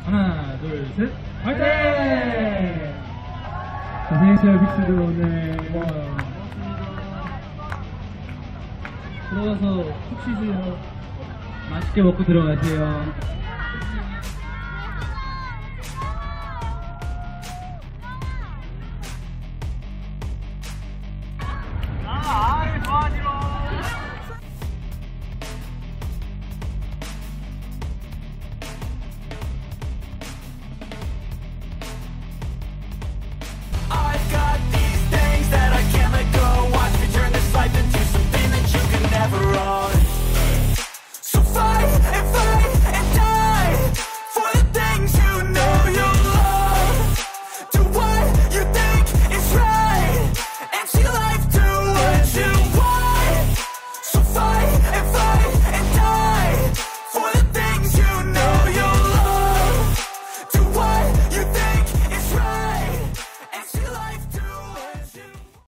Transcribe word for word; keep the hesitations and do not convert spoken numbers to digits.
하나, 둘, 셋, 화이팅! 고생했어요, 빅스도 오늘. 들어가서 푹 쉬세요. 맛있게 먹고 들어가세요.